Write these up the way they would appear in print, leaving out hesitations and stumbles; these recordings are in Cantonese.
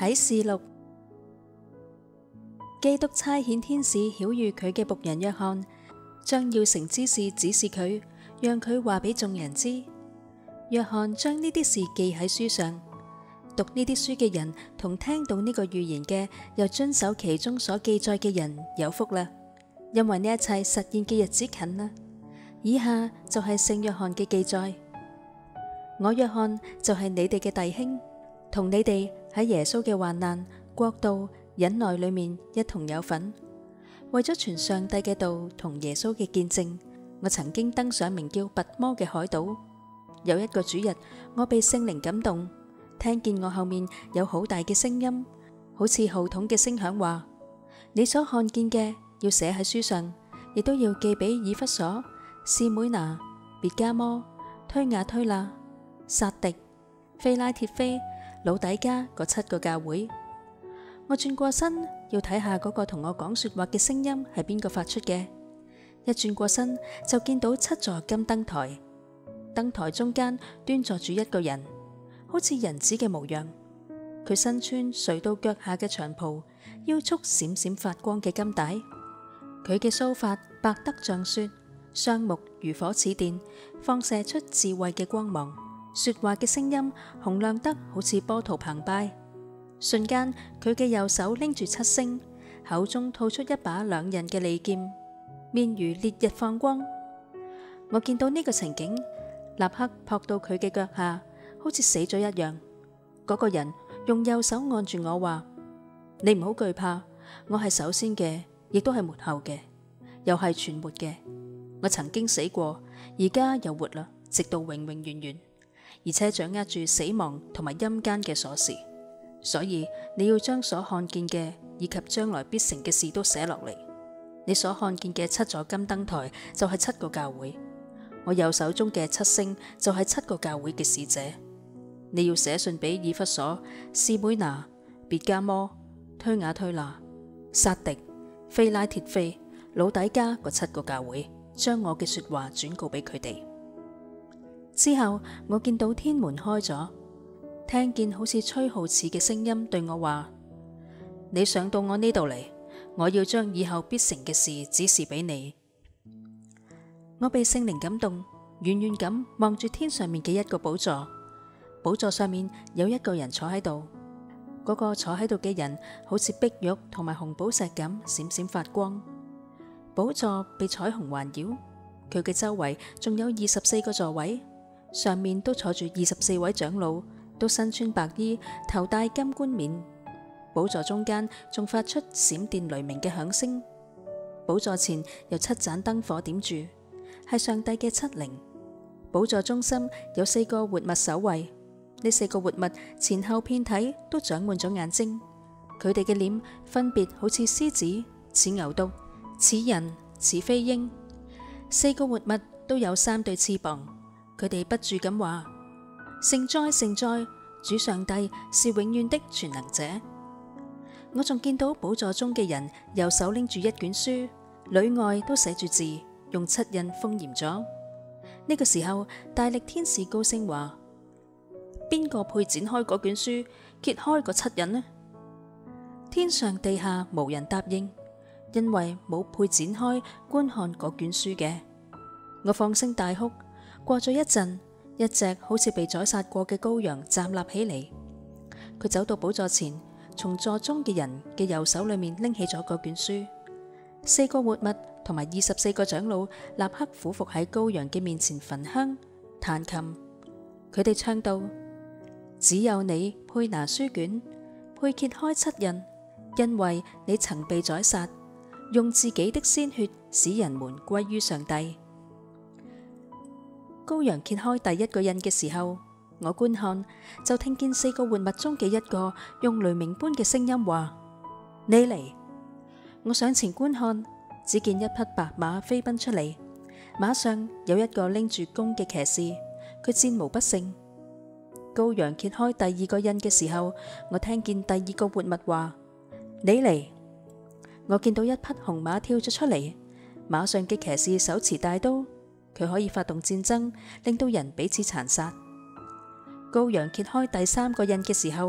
啟示錄，基督差遣天使曉諭佢嘅僕人約翰，將要成之事指示佢，讓佢話俾眾人知。約翰將呢啲事記喺書上，讀呢啲書嘅人同聽到呢個預言嘅，又遵守其中所記載嘅人有福啦，因為呢一切實現嘅日子近啦。以下就係聖約翰嘅記載。我約翰就係你哋嘅弟兄，同你哋喺耶穌嘅患難、國度、忍耐裏面一同有份。為咗傳上帝嘅道同耶穌嘅見證，我曾經登上名叫拔摩嘅海島。有一個主日，我被聖靈感動，聽見我後面有好大嘅聲音，好似號筒嘅聲響話：你所看見嘅要寫喺書上，亦都要寄俾以弗所、士每拿、別迦摩、推雅推喇、撒狄、非拉鐵非、老底嘉嗰7個教會。我轉過身要睇下嗰個同我講說話嘅聲音係邊個發出嘅。一轉過身就見到7座金燈台，燈台中間端坐住一個人，好似人子嘅模樣。佢身穿垂到腳下嘅長袍，腰束閃閃發光嘅金帶。佢嘅鬚髮白得像雪，雙目如火似電，放射出智慧嘅光芒。說話嘅聲音洪亮得好似波濤澎湃。瞬間，佢嘅右手拎住7星，口中吐出一把兩刃嘅利劍，面如烈日放光。我見到呢個情景，立刻撲到佢嘅腳下，好似死咗一樣。嗰個人用右手按住我話：你唔好懼怕，我係首先嘅，亦都係末後嘅，又係全末嘅。我曾經死過，而家又活啦，直到永永遠遠，而且掌握住死亡同埋陰間嘅鎖匙。所以你要將所看見嘅以及將來必成嘅事都寫落嚟。你所看見嘅7座金燈台就係7個教會，我右手中嘅7星就係7個教會嘅使者。你要寫信俾以弗所、士每拿、別迦摩、推雅推喇、撒狄、非拉鐵非、老底嘉嗰7個教會，將我嘅說話轉告俾佢哋。之後我見到天門開咗，聽見好似吹號似嘅聲音對我話：你上到我呢度嚟，我要將以後必成嘅事指示俾你。我被聖靈感動，遠遠咁望住天上面嘅一個寶座，寶座上面有一個人坐喺度。嗰個坐喺度嘅人好似碧玉同埋紅寶石咁閃閃發光。寶座被彩虹環繞，佢嘅周圍仲有24個座位，上面都坐住24位長老，都身穿白衣，頭戴金冠冕。寶座中間仲發出閃電雷鳴嘅響聲。寶座前有7盞燈火點住，係上帝嘅7靈。寶座中心有4個活物守衛，呢4個活物前後遍體都長滿咗眼睛，佢哋嘅臉分別好似獅子、似牛犢、似人、似飛鷹。4個活物都有3對翅膀，佢哋不住咁話：聖哉，聖哉，主上帝是永遠的全能者。我仲見到寶座中嘅人右手拎住一卷書，裏外都寫住字，用7印封嚴咗。呢個時候，大力天使高聲話：邊個配展開嗰卷書，揭開嗰7印呢？天上地下無人答應，因為冇配展開觀看嗰卷書嘅。我放聲大哭。過咗一陣，一隻好似被宰殺過嘅羔羊站立起嚟，佢走到寶座前，從座中嘅人嘅右手裏面拎起咗嗰卷書。4個活物同埋24個長老立刻俯伏喺羔羊嘅面前焚香彈琴，佢哋唱道：只有你配拿書卷，配揭開7印，因為你曾被宰殺，用自己的鮮血使人們歸於上帝。羔羊揭開第1個印嘅時候，我觀看，就聽見4個活物中嘅一個用雷鳴般嘅聲音話：你嚟！我上前觀看，只見一匹白馬飛奔出嚟，馬上有一個拎住弓嘅騎士，佢戰無不勝。羔羊揭開第2個印嘅時候，我聽見第2個活物話：你嚟！我見到一匹紅馬跳咗出嚟，馬上嘅騎士手持大刀。佢可以發動戰爭，令到人彼此殘殺。羔羊揭開第3個印嘅時候，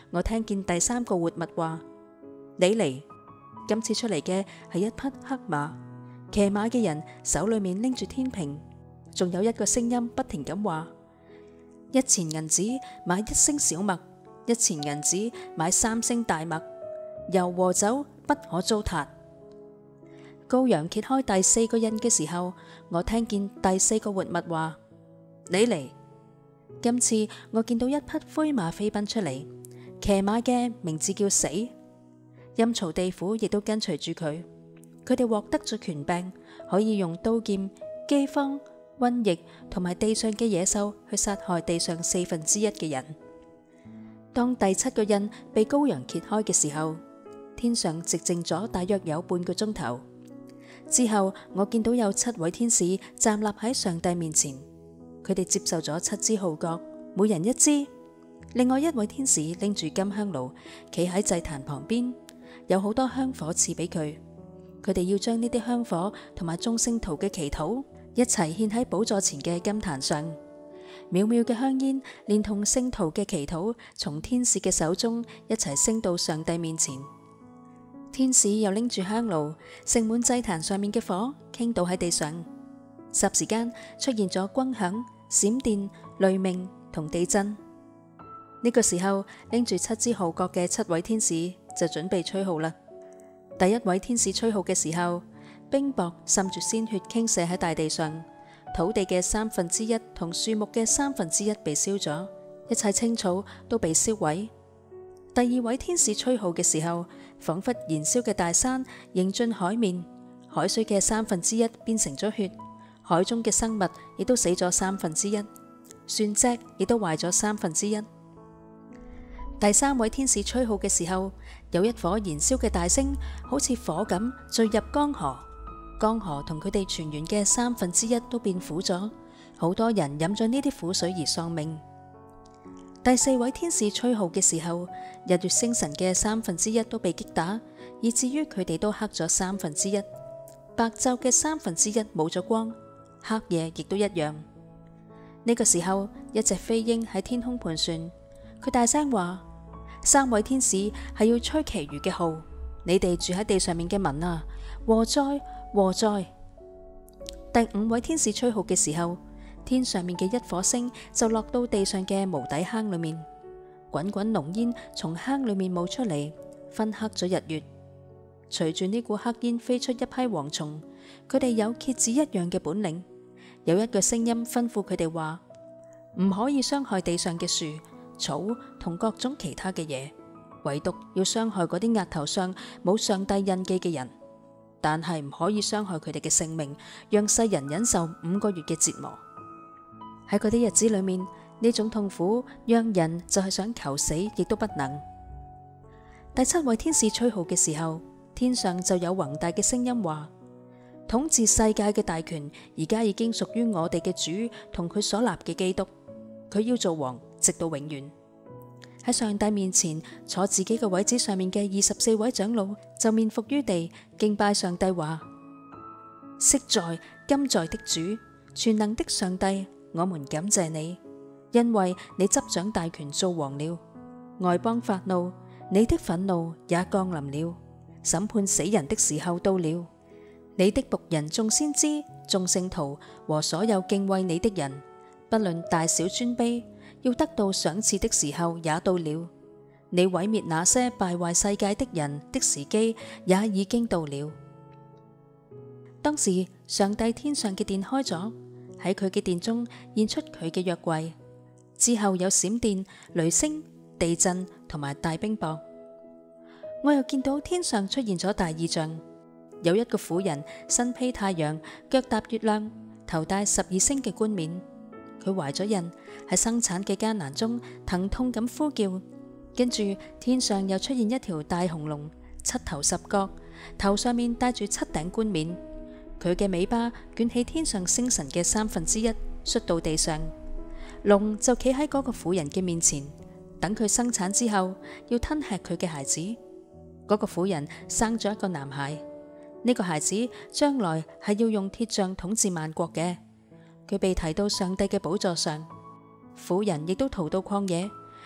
我聽見第三個活物話：你嚟。今次出嚟嘅係一匹黑馬，騎馬嘅人手裏面拎住天平，仲有一個聲音不停咁話：一錢銀子買一升小麥，一錢銀子買3升大麥，油和酒不可糟蹋。羔羊揭開第4個印嘅時候，我聽見第4個活物話：你嚟。今次我見到一匹灰馬飛奔出嚟，騎馬嘅名字叫死，陰曹地府亦都跟隨住佢。佢哋獲得咗權柄，可以用刀劍、饑荒、瘟疫同埋地上嘅野獸去殺害地上1/4嘅人。當第7個印被羔羊揭開嘅時候，天上寂靜咗大約有半個鐘頭。之後我見到有7位天使站立喺上帝面前，佢哋接受咗7支號角，每人1支。另外1位天使拎住金香爐，企喺祭壇旁邊，有好多香火賜俾佢。佢哋要將呢啲香火同埋眾聖徒嘅祈禱一齊獻喺寶座前嘅金壇上。渺渺嘅香煙連同聖徒嘅祈禱，從天使嘅手中一齊升到上帝面前。天使又拎住香爐，盛滿祭壇上面嘅火，傾倒喺地上。霎時間出現咗轟響、閃電、雷鳴同地震。呢個時候，拎住7支號角嘅7位天使就準備吹號啦。第1位天使吹號嘅時候，冰雹滲住鮮血傾瀉喺大地上，土地嘅1/3同樹木嘅1/3被燒咗，一切青草都被燒毀。第2位天使吹號嘅時候，仿佛燃燒嘅大山迎進海面，海水嘅1/3變成咗血，海中嘅生物亦都死咗1/3，船隻亦都壞咗1/3。第3位天使吹號嘅時候，有一顆燃燒嘅大星，好似火咁墜入江河，江河同佢哋全員嘅1/3都變苦咗，好多人飲咗呢啲苦水而喪命。第4位天使吹號嘅時候，日月星辰嘅1/3都被擊打，以至於佢哋都黑咗1/3。白晝嘅1/3冇咗光，黑夜亦都一樣。呢個時候，一隻飛鷹喺天空盤旋，佢大聲話：3位天使係要吹其餘嘅號，你哋住喺地上面嘅民啊，禍哉禍哉！第5位天使吹號嘅時候，天上面嘅一顆星就落到地上嘅無底坑裏面，滾滾濃煙從坑裏面冒出嚟，熏黑咗日月。隨住呢股黑煙飛出一批蝗蟲，佢哋有蠍子一樣嘅本領。有一個聲音吩咐佢哋話：唔可以傷害地上嘅樹、草同各種其他嘅嘢，唯獨要傷害嗰啲額頭上冇上帝印記嘅人，但係唔可以傷害佢哋嘅性命，讓世人忍受5個月嘅折磨。喺嗰啲日子裏面，呢種痛苦讓人就係想求死亦都不能。第7位天使吹號嘅時候，天上就有宏大嘅聲音話：統治世界嘅大權而家已經屬於我哋嘅主同佢所立嘅基督，佢要做王直到永遠。喺上帝面前坐自己嘅位子上面嘅24位長老就面伏於地敬拜上帝話：昔在今在的主，全能的上帝，我們感謝你，因為你執掌大權做王了。外邦發怒，你的憤怒也降臨了，審判死人的時候到了。你的僕人眾先知、眾聖徒和所有敬畏你的人，不論大小尊卑，要得到賞賜的時候也到了。你毀滅那些敗壞世界的人的時機也已經到了。當時上帝天上嘅殿開咗，喺佢嘅殿中現出佢嘅約櫃，之後有閃電、雷聲、地震同埋大冰雹。我又見到天上出現咗大異象，有一個婦人身披太陽，腳踏月亮，頭戴12星嘅冠冕。佢懷咗孕，喺生產嘅艱難中疼痛咁呼叫。跟住天上又出現一條大紅龍，7頭10角，頭上面戴住7頂冠冕。佢嘅尾巴捲起天上星辰嘅1/3，摔到地上。龍就企喺嗰個婦人嘅面前，等佢生產之後要吞吃佢嘅孩子。嗰個婦人生咗一個男孩，呢個孩子將來係要用鐵杖統治萬國嘅。佢被提到上帝嘅寶座上，婦人亦都逃到曠野，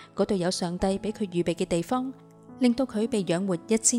嗰度有上帝俾佢預備嘅地方，令到佢被養活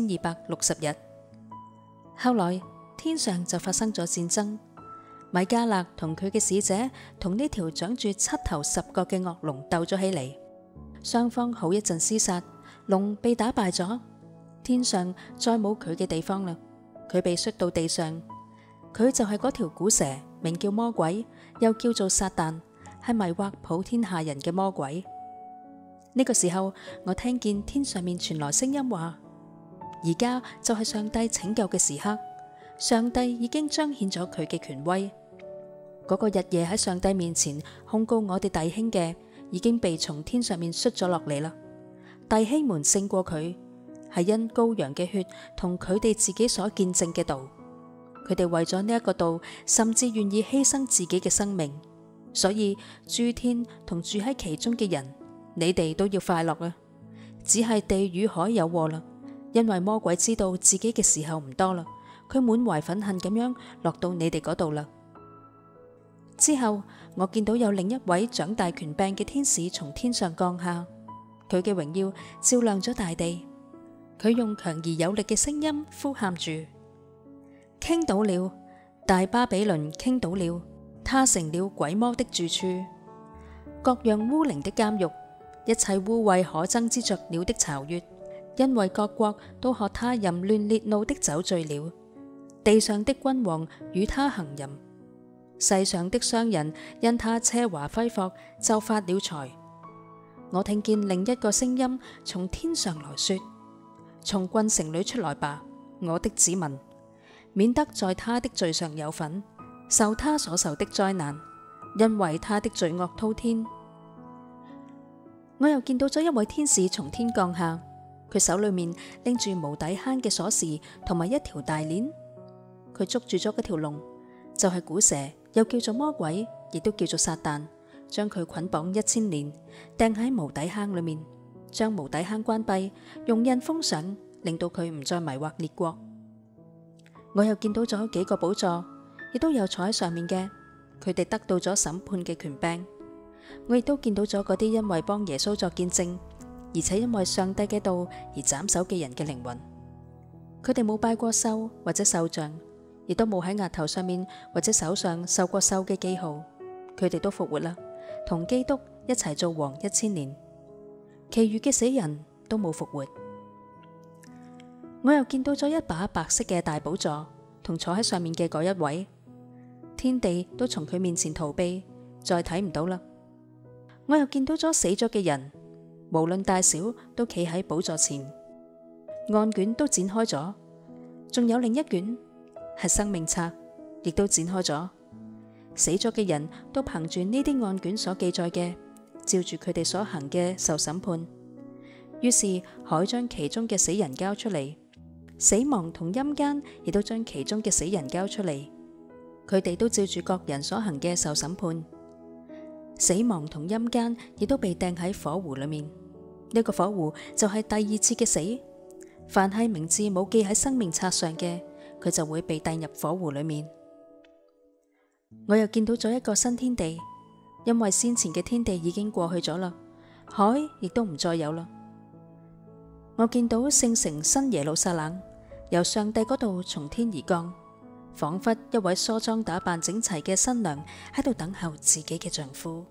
1260日。後來天上就發生咗戰爭，米迦勒同佢嘅使者同呢條長住7頭10角嘅惡龍鬥咗起嚟，雙方好一陣廝殺，龍被打敗咗，天上再冇佢嘅地方啦，佢被摔到地上。佢就係嗰條古蛇，名叫魔鬼，又叫做撒旦，係迷惑普天下人嘅魔鬼。呢個時候，我聽見天上面傳來聲音話：而家就係上帝拯救嘅時刻，上帝已經彰顯咗佢嘅權威。嗰個日夜喺上帝面前控告我哋弟兄嘅，已經被從天上面摔咗落嚟啦。弟兄們勝過佢，係因羔羊嘅血同佢哋自己所見證嘅道。佢哋為咗呢一個道，甚至願意犧牲自己嘅生命。所以諸天同住喺其中嘅人，你哋都要快樂啊！只係地與海有禍啦，因為魔鬼知道自己嘅時候唔多啦，佢滿懷憤恨咁樣落到你哋嗰度啦。之後我見到有另一位長大權柄嘅天使從天上降下，佢嘅榮耀照亮咗大地。佢用強而有力嘅聲音呼喊住：傾倒了，大巴比倫傾倒了，他成了鬼魔的住處，各樣污靈的監獄，一切污穢可憎之雀鳥的巢穴，因為各國都喝他淫亂烈怒的酒醉了。地上的君王與他行淫，世上的商人因他奢華揮霍就發了財。我聽見另一個聲音從天上來說：從郡城裏出來吧，我的子民，免得在他的罪上有份，受他所受的災難，因為他的罪惡滔天。我又見到咗一位天使從天降下，佢手裏面拎住無底坑嘅鎖匙同埋一條大鏈，佢捉住咗嗰條龍，就係古蛇，又叫做魔鬼，亦都叫做撒旦，將佢捆綁1000年，掟喺無底坑裏面，將無底坑關閉，用印封上，令到佢唔再迷惑列國。我又見到咗幾個寶座，亦都有坐喺上面嘅，佢哋得到咗審判嘅權柄。我亦都見到咗嗰啲因為幫耶穌作見證，而且因為上帝嘅道而斬首嘅人嘅靈魂。佢哋冇拜過獸或者獸像，亦都冇喺額頭上面或者手上受過獸嘅記號。佢哋都復活啦，同基督一齊做王1000年。其餘嘅死人都冇復活。我又見到咗一把白色嘅大寶座，同坐喺上面嘅嗰一位，天地都從佢面前逃避，再睇唔到啦。我又見到咗死咗嘅人，無論大小，都企喺寶座前，案卷都展開咗，仲有另一卷係生命冊，亦都展開咗。死咗嘅人都憑住呢啲案卷所記載嘅，照住佢哋所行嘅受審判。於是海將其中嘅死人交出嚟，死亡同陰間亦都將其中嘅死人交出嚟，佢哋都照住各人所行嘅受審判。死亡同陰間亦都被掟喺火湖裏面，呢個火湖就係第2次嘅死。凡係名字冇記喺生命冊上嘅，佢就會被掟入火湖裏面。我又見到咗一個新天地，因為先前嘅天地已經過去咗啦，海亦都唔再有啦。我見到聖城新耶路撒冷由上帝嗰度從天而降，仿佛一位梳妝打扮整齊嘅新娘喺度等候自己嘅丈夫。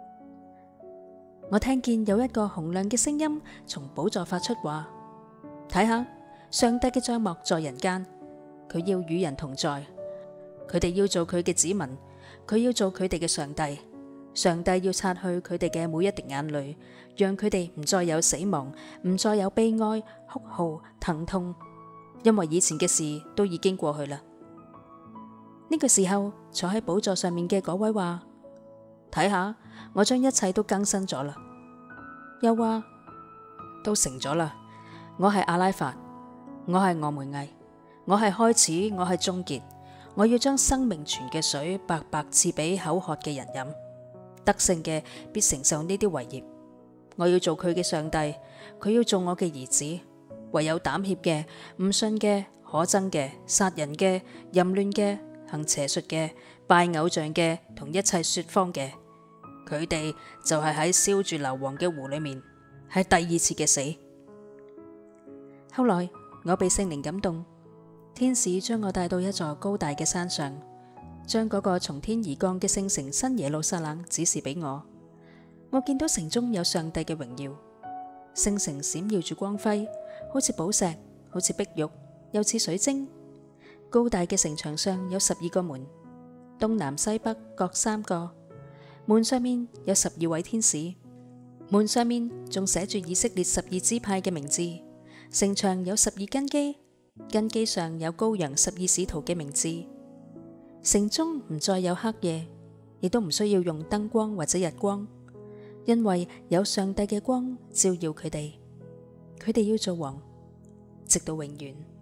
我聽見有一個洪亮嘅聲音從寶座發出，話：睇下，上帝嘅帳幕在人間，佢要與人同在，佢哋要做佢嘅子民，佢要做佢哋嘅上帝。上帝要擦去佢哋嘅每一滴眼淚，讓佢哋唔再有死亡，唔再有悲哀、哭號、疼痛，因為以前嘅事都已經過去啦。呢個時候，坐喺寶座上面嘅嗰位話：睇下，我將一切都更新咗啦。又話：都成咗啦。我係阿拉法，我係俄梅戛，我係開始，我係終結。我要將生命泉嘅水白白賜俾口渴嘅人飲。得勝嘅必承受呢啲為業。我要做佢嘅上帝，佢要做我嘅兒子。唯有膽怯嘅、唔信嘅、可憎嘅、殺人嘅、淫亂嘅、行邪術嘅、拜偶像嘅同一切說謊嘅，佢哋就係喺燒住硫磺嘅湖裏面， 係第二次嘅死。後來我被聖靈感動，天使將我帶到一座高大嘅山上，將嗰個從天而降嘅聖城新耶路撒冷指示俾我。我見到城中有上帝嘅榮耀，聖城閃耀住光輝，好似寶石，好似碧玉，又似水晶。高大嘅城牆上有12個門，東南西北各3個，門上面有12位天使，門上面仲寫住以色列12支派嘅名字。城牆有12根基，根基上有羔羊12使徒嘅名字。城中唔再有黑夜，亦都唔需要用燈光或者日光，因為有上帝嘅光照耀佢哋。佢哋要做王，直到永遠。